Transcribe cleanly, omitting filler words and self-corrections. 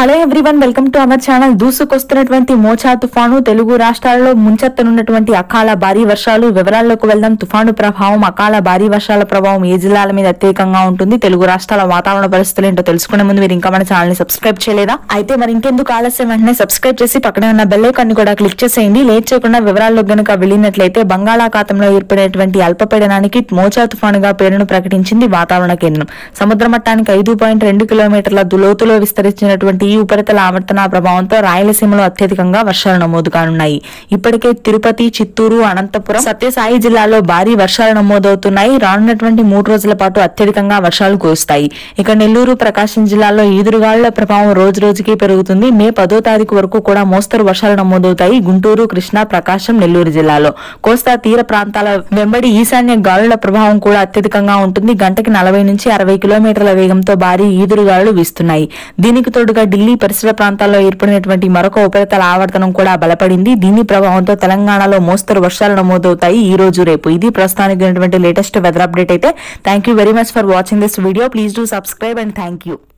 Hello everyone, welcome to our channel. దూసుకొస్తున్నటువంటి Mocha తుఫాను తెలుగు రాష్ట్రాల్లో ముంచెత్తనున్నటువంటి అకాల భారీ వర్షాలు. వివరాల్లోకి వెళ్దాం. తుఫాను ప్రభావం, అకాల భారీ వర్షాల ప్రభావం ఏ జిల్లాల మీద అత్యధికంగా ఉంటుంది, తెలుగు రాష్ట్రాల వాతావరణ పరిస్థితులు ఏంటో తెలుసుకునే ముందు మీరు ఇంకా మన ఛానల్ ని సబ్స్క్రైబ్ చేయలేదా? అయితే మరి ఇంకెందుకు ఆలస్యం, వెంటనే సబ్స్క్రైబ్ చేసి పక్కనే ఉన్న బెల్ ఐకాన్ ని కూడా క్లిక్ చేసేయండి. లేట్ చేయకుండా వివరాల్లోకి గనుక వెళ్ళినట్లయితే, బంగాళాఖాతంలో ఏర్పడినటువంటి అల్పపీడనానికి మోచా తుఫానుగా పేరును ప్రకటించింది వాతావరణ కేంద్రం. సముద్ర మట్టానికి 5.2 కిలోమీటర్ల లోతులో విస్తరించినటువంటి ఈ ఉపరితల ఆవర్తన ప్రభావంతో రాయలసీమలో అత్యధికంగా వర్షాలు నమోదు కానున్నాయి. ఇప్పటికే తిరుపతి, చిత్తూరు, అనంతపురం, సత్యసాయి జిల్లాలో భారీ వర్షాలు నమోదవుతున్నాయి. రానున్నటువంటి 3 రోజుల పాటు అత్యధికంగా వర్షాలు కురుస్తాయి. ఇక నెల్లూరు, ప్రకాశం జిల్లాలో ఈదురుగాలుల ప్రభావం రోజు రోజుకి పెరుగుతుంది. మే 10వ తారీఖు వరకు కూడా మోస్తరు వర్షాలు నమోదవుతాయి. గుంటూరు, కృష్ణా, ప్రకాశం, నెల్లూరు జిల్లాలో కోస్తా తీర ప్రాంతాల వెంబడి ఈశాన్య గాలుల ప్రభావం కూడా అత్యధికంగా ఉంటుంది. గంటకి 40 నుంచి 60 కిలోమీటర్ల వేగంతో భారీ ఈదురుగాలులు వీస్తున్నాయి. దీనికి తోడుగా ఢిల్లీ పరిసర ప్రాంతాల్లో ఏర్పడినటువంటి మరొక ఉపరితల ఆవర్తనం కూడా బలపడింది. దీని ప్రభావంతో తెలంగాణలో మోస్తరు వర్షాలు నమోదవుతాయి ఈ రోజు, రేపు. ఇది ప్రస్తుతానికి లేటెస్ట్ వెదర్ అప్డేట్ అయితే. Thank you very much for watching this video. Please do subscribe and thank you.